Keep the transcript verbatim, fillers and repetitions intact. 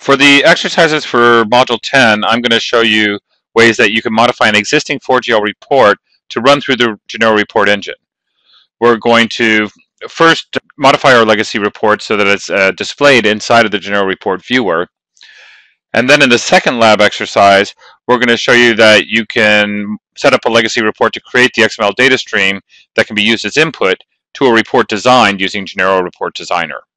For the exercises for Module ten, I'm going to show you ways that you can modify an existing four G L report to run through the Genero report engine. We're going to first modify our legacy report so that it's uh, displayed inside of the Genero report viewer. And then in the second lab exercise, we're going to show you that you can set up a legacy report to create the X M L data stream that can be used as input to a report designed using Genero Report Designer.